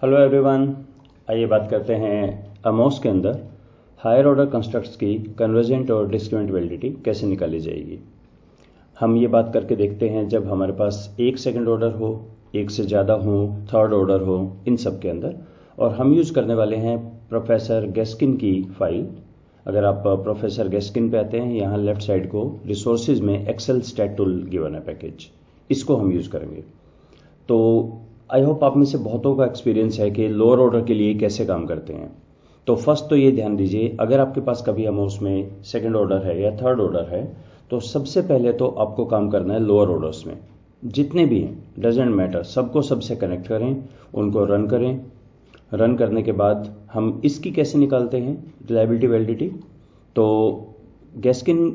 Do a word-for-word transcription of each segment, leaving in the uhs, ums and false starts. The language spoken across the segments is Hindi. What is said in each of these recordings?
हेलो एवरीवन, आइए बात करते हैं अमोस के अंदर हायर ऑर्डर कंस्ट्रक्ट्स की कन्वर्जेंट और डिस्क्रिमिनेंट वैलिडिटी कैसे निकाली जाएगी। हम ये बात करके देखते हैं जब हमारे पास एक सेकंड ऑर्डर हो, एक से ज़्यादा हो, थर्ड ऑर्डर हो, इन सब के अंदर। और हम यूज़ करने वाले हैं प्रोफेसर गैस्किन की फाइल। अगर आप प्रोफेसर गैस्किन पे आते हैं, यहाँ लेफ्ट साइड को रिसोर्सेज में एक्सेल स्टैट टूल गिवन है पैकेज, इसको हम यूज़ करेंगे। तो आई होप आप में से बहुतों का एक्सपीरियंस है कि लोअर ऑर्डर के लिए कैसे काम करते हैं। तो फर्स्ट तो ये ध्यान दीजिए, अगर आपके पास कभी अमोस में सेकंड ऑर्डर है या थर्ड ऑर्डर है, तो सबसे पहले तो आपको काम करना है लोअर ऑर्डर्स में। जितने भी हैं, डजेंट मैटर, सबको सबसे कनेक्ट करें, उनको रन करें। रन करने के बाद हम इसकी कैसे निकालते हैं रिलायबिलिटी वैलिडिटी। तो गैस्किन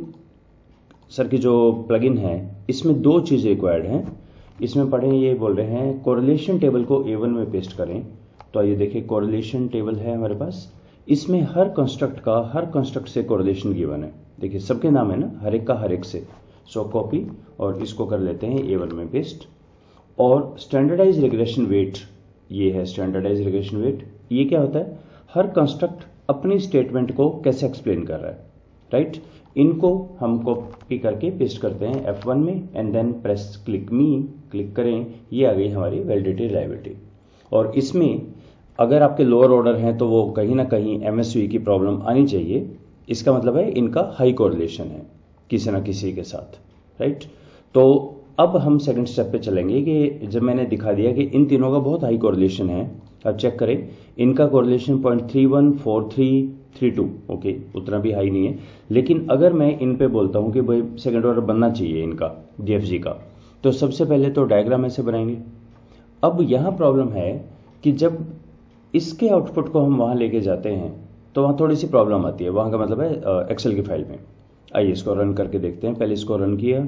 सर की जो प्लगइन है, इसमें दो चीज़ें रिक्वायर्ड हैं। इसमें पढ़ें, ये बोल रहे हैं कोरिलेशन टेबल को ए वन में पेस्ट करें। तो आइए देखिए, कोरिलेशन टेबल है हमारे पास। इसमें हर कंस्ट्रक्ट का हर कंस्ट्रक्ट से कोरिलेशन गिवन है। देखिए सबके नाम है ना, हर एक का हर एक से। सो कॉपी और इसको कर लेते हैं ए वन में पेस्ट। और स्टैंडर्डाइज रिग्रेशन वेट, ये है स्टैंडर्डाइज रिग्रेशन वेट। ये क्या होता है, हर कंस्ट्रक्ट अपनी स्टेटमेंट को कैसे एक्सप्लेन कर रहा है, राइट right? इनको हम कॉपी करके पेस्ट करते हैं एफ वन में and then press click me, click करें, ये आ गई हमारी वैलिडिटी रिलायबिलिटी। और इसमें अगर आपके लोअर ऑर्डर हैं तो वो कहीं ना कहीं एमएसवी की प्रॉब्लम आनी चाहिए। इसका मतलब है इनका हाई कोरिलेशन है किसी ना किसी के साथ, राइट। तो अब हम सेकंड स्टेप पे चलेंगे कि जब मैंने दिखा दिया कि इन तीनों का बहुत हाई कोरिलेशन है, अब चेक करें इनका correlation point three one four three three two, okay, उतना भी हाई नहीं है। लेकिन अगर मैं इन पे बोलता हूं कि भाई सेकंड ऑर्डर बनना चाहिए इनका डीएफजी का, तो सबसे पहले तो डायग्राम ऐसे बनाएंगे। अब यहां प्रॉब्लम है कि जब इसके आउटपुट को हम वहां लेके जाते हैं तो वहां थोड़ी सी प्रॉब्लम आती है। वहां का मतलब है एक्सेल की फाइल में। आइए इसको रन करके देखते हैं। पहले इसको रन किया,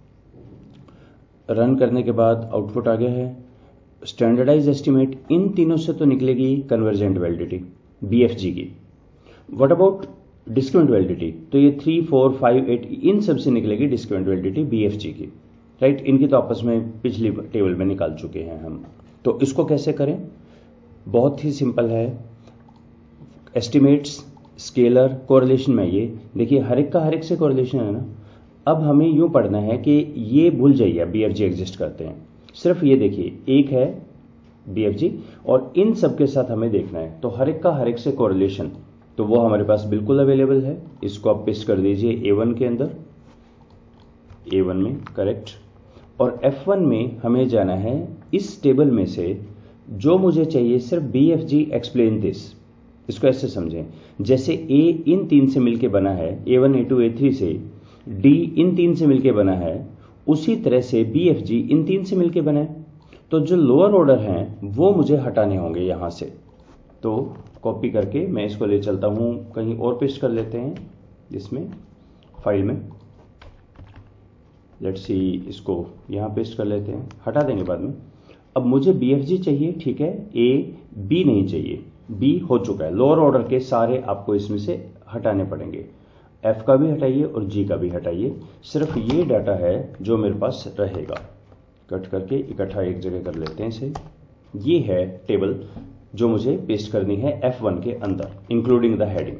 रन करने के बाद आउटपुट आ गया है स्टैंडर्डाइज एस्टिमेट। इन तीनों से तो निकलेगी कन्वर्जेंट वैलिडिटी बीएफजी की। व्हाट अबाउट डिस्क्रिमिनेंट वैलिडिटी, तो ये थ्री फोर फाइव एट इन सब से निकलेगी डिस्क्रिमिनेंट वैलिडिटी बीएफजी की, राइट। इनकी तो आपस में पिछली टेबल में निकाल चुके हैं हम। तो इसको कैसे करें, बहुत ही सिंपल है। एस्टिमेट्स, स्केलर, कोरिलेशन में ये देखिए हर एक का हर एक से कोरिलेशन है ना। अब हमें यूं पढ़ना है कि ये भूल जाइए बीएफजी एग्जिस्ट करते हैं, सिर्फ ये देखिए एक है बीएफजी और इन सब के साथ हमें देखना है। तो हर एक का हर एक से कोरिलेशन, तो वो हमारे पास बिल्कुल अवेलेबल है। इसको आप पेस्ट कर दीजिए ए वन के अंदर, ए वन में, करेक्ट। और एफ वन में हमें जाना है इस टेबल में से जो मुझे चाहिए सिर्फ बीएफजी एक्सप्लेन दिस। इसको ऐसे समझें, जैसे ए इन तीन से मिलके बना है, A one A two A three से, डी इन तीन से मिलके बना है, उसी तरह से बीएफजी इन तीन से मिलके बना है। तो जो लोअर ऑर्डर हैं वो मुझे हटाने होंगे यहां से। तो कॉपी करके मैं इसको ले चलता हूं, कहीं और पेस्ट कर लेते हैं इसमें फाइल में। लेट्स सी, इसको यहां पेस्ट कर लेते हैं, हटा देंगे बाद में। अब मुझे बीएफजी चाहिए, ठीक है, ए बी नहीं चाहिए, बी हो चुका है। लोअर ऑर्डर के सारे आपको इसमें से हटाने पड़ेंगे। एफ का भी हटाइए और जी का भी हटाइए, सिर्फ ये डाटा है जो मेरे पास रहेगा। कट करके इकट्ठा एक जगह कर लेते हैं इसे। ये है टेबल जो मुझे पेस्ट करनी है एफ वन के अंदर, including the heading.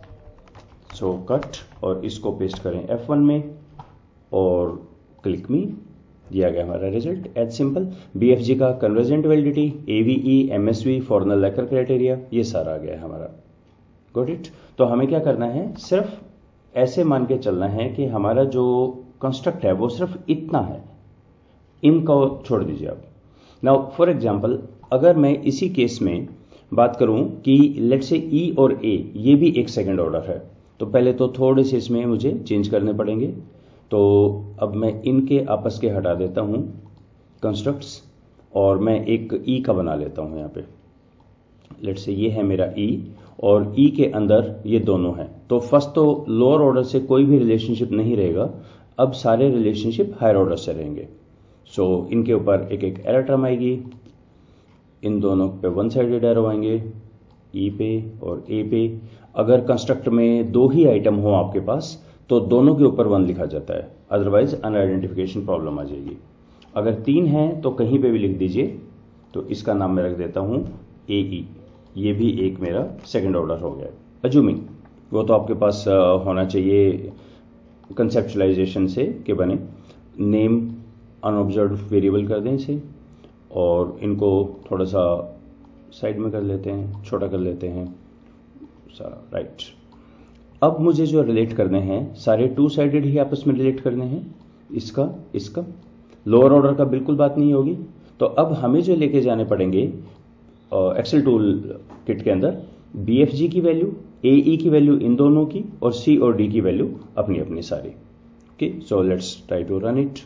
So cut और इसको पेस्ट करें एफ वन में और क्लिक मी, दिया गया हमारा रिजल्ट एज सिंपल। बीएफजी का convergent validity, A V E, M S V, Fornell Larcker criteria, ये सारा आ गया हमारा। Got it. तो हमें क्या करना है, सिर्फ ऐसे मान के चलना है कि हमारा जो कंस्ट्रक्ट है वो सिर्फ इतना है, इनको छोड़ दीजिए आप। नाउ फॉर एग्जांपल, अगर मैं इसी केस में बात करूं कि लेट से ई और ए ये भी एक सेकंड ऑर्डर है, तो पहले तो थोड़े से इसमें मुझे चेंज करने पड़ेंगे। तो अब मैं इनके आपस के हटा देता हूं कंस्ट्रक्ट्स और मैं एक ई का बना लेता हूं यहाँ पे। लेट से ये है मेरा ई और ई के अंदर ये दोनों हैं। तो फर्स्ट तो लोअर ऑर्डर से कोई भी रिलेशनशिप नहीं रहेगा, अब सारे रिलेशनशिप हायर ऑर्डर से रहेंगे। सो so, इनके ऊपर एक एक एरर टर्म आएगी, इन दोनों पे वन साइडेड एरो आएंगे, ई पे और ए पे। अगर कंस्ट्रक्ट में दो ही आइटम हो आपके पास तो दोनों के ऊपर वन लिखा जाता है, अदरवाइज अनआइडेंटिफिकेशन प्रॉब्लम आ जाएगी। अगर तीन हैं तो कहीं पे भी लिख दीजिए। तो इसका नाम मैं रख देता हूं ए ई, ये भी एक मेरा सेकंड ऑर्डर हो गया। अज्यूमिंग वो तो आपके पास होना चाहिए कंसेप्चुलाइजेशन से कि बने। नेम अनऑब्जर्व्ड वेरिएबल कर दें इसे, और इनको थोड़ा सा साइड में कर लेते हैं, छोटा कर लेते हैं सारा, राइट। अब मुझे जो रिलेट करने हैं सारे टू साइडेड ही आपस में रिलेट करने हैं, इसका इसका लोअर ऑर्डर का बिल्कुल बात नहीं होगी। तो अब हमें जो लेके जाने पड़ेंगे एक्सेल टूल किट के अंदर, बी एफ जी की वैल्यू, ए ई की वैल्यू इन दोनों की, और सी और डी की वैल्यू अपनी अपनी सारी। Okay, so let's try to run it.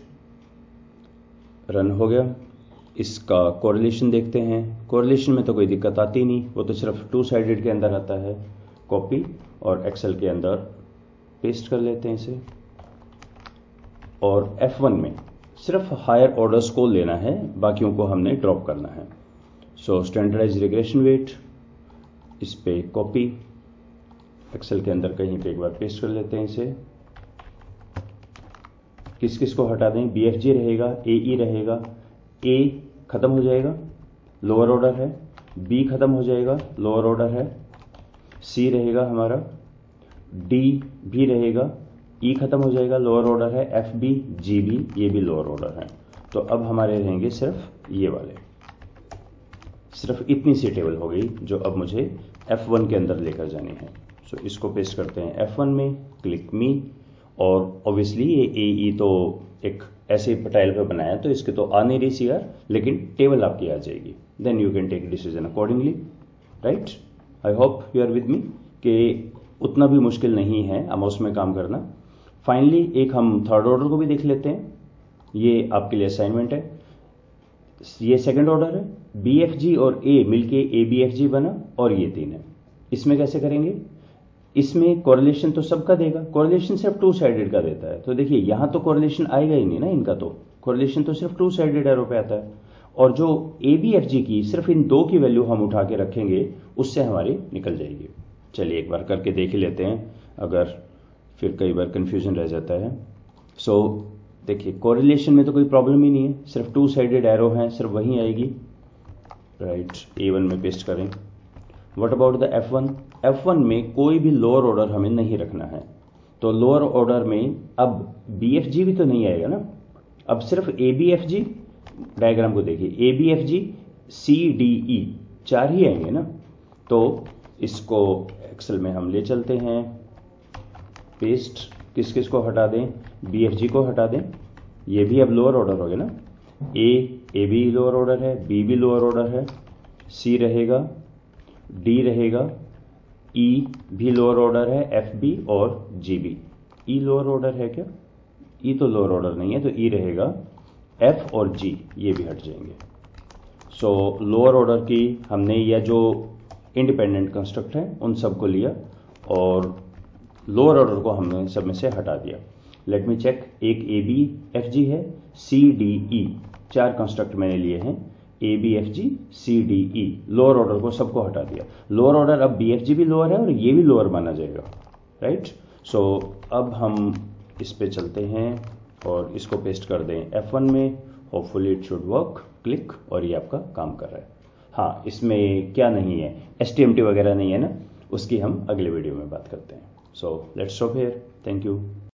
Run हो गया। इसका कोरिलेशन देखते हैं। कोरिलेशन में तो कोई दिक्कत आती नहीं, वो तो सिर्फ टू साइडेड के अंदर आता है। कॉपी और एक्सेल के अंदर पेस्ट कर लेते हैं इसे, और एफ वन में सिर्फ हायर ऑर्डर्स को लेना है, बाकियों को हमने ड्रॉप करना है। सो स्टैंडर्डाइज रिग्रेशन वेट, इस पे कॉपी, एक्सेल के अंदर कहीं पे एक बार पेस्ट कर लेते हैं इसे। किस किस को हटा दें? बी एफ जी रहेगा, ए ई रहेगा, ए खत्म हो जाएगा, लोअर ऑर्डर है, बी खत्म हो जाएगा, लोअर ऑर्डर है, सी रहेगा हमारा, डी भी रहेगा, ई खत्म हो जाएगा, लोअर ऑर्डर है, एफ बी, जी बी, ये भी लोअर ऑर्डर है। तो अब हमारे रहेंगे सिर्फ ये वाले। सिर्फ इतनी सी टेबल हो गई जो अब मुझे एफ वन के अंदर लेकर जानी है। सो so, इसको पेस्ट करते हैं एफ वन में, क्लिक मी, और ऑब्वियसली ये ए ई तो एक ऐसे टाइल पे बनाया तो इसके तो आ नहीं रही सी आर, लेकिन टेबल आपकी आ जाएगी। Then you can take decision accordingly, right. I hope you are with me कि उतना भी मुश्किल नहीं है अमोस में काम करना। फाइनली एक हम थर्ड ऑर्डर को भी देख लेते हैं, ये आपके लिए असाइनमेंट है। ये सेकंड ऑर्डर है, बी एफ जी और ए मिलके ए बी एफ जी बना, और ये तीन है। इसमें कैसे करेंगे? इसमें कोरिलेशन तो सबका देगा, कोरिलेशन सिर्फ टू साइडेड का देता है। तो देखिए यहां तो कोरिलेशन आएगा ही नहीं ना इनका, तो कोरिलेशन तो सिर्फ टू साइडेड एरो पे आता है। और जो ए बी एफ जी की सिर्फ इन दो की वैल्यू हम उठा के रखेंगे, उससे हमारी निकल जाएगी। चलिए एक बार करके देख ही लेते हैं, अगर फिर कई बार कंफ्यूजन रह जाता है। सो so, देखिए कोरिलेशन में तो कोई प्रॉब्लम ही नहीं है, सिर्फ टू साइडेड एरो है, सिर्फ वही आएगी, राइट। ए वन में पेस्ट करें। What about the F one? F one में कोई भी लोअर ऑर्डर हमें नहीं रखना है। तो लोअर ऑर्डर में अब बी एफ जी भी तो नहीं आएगा ना, अब सिर्फ A B F G. Diagram को देखिए, A B F G, C D E, चार ही आएंगे ना। तो इसको एक्सेल में हम ले चलते हैं, पेस्ट। किस किस को हटा दें? बी एफ जी को हटा दें, ये भी अब लोअर ऑर्डर हो गया ना। ए ए भी लोअर ऑर्डर है, बी भी लोअर ऑर्डर है, सी रहेगा, डी रहेगा, ई भी लोअर ऑर्डर है, एफ बी और G B. E lower order है क्या? ई तो लोअर ऑर्डर नहीं है, तो ई रहेगा, एफ और जी ये भी हट जाएंगे। सो लोअर ऑर्डर की हमने यह जो इंडिपेंडेंट कंस्ट्रक्ट है उन सबको लिया, और लोअर ऑर्डर को हमने सब में से हटा दिया। लेट मी चेक, एक ए बी एफ जी है, सी डी ई, चार कंस्ट्रक्ट मैंने लिए हैं, A B F G, C D E, lower order को सबको हटा दिया। लोअर ऑर्डर अब बी एफ जी भी लोअर है और ये भी लोअर माना जाएगा, राइट। सो अब हम इस पे चलते हैं और इसको पेस्ट कर दें एफ वन में। Hopefully it should work. Click, और ये आपका काम कर रहा है। हाँ, इसमें क्या नहीं है, एस टी एम टी वगैरह नहीं है ना, उसकी हम अगले वीडियो में बात करते हैं। So let's stop here. Thank you.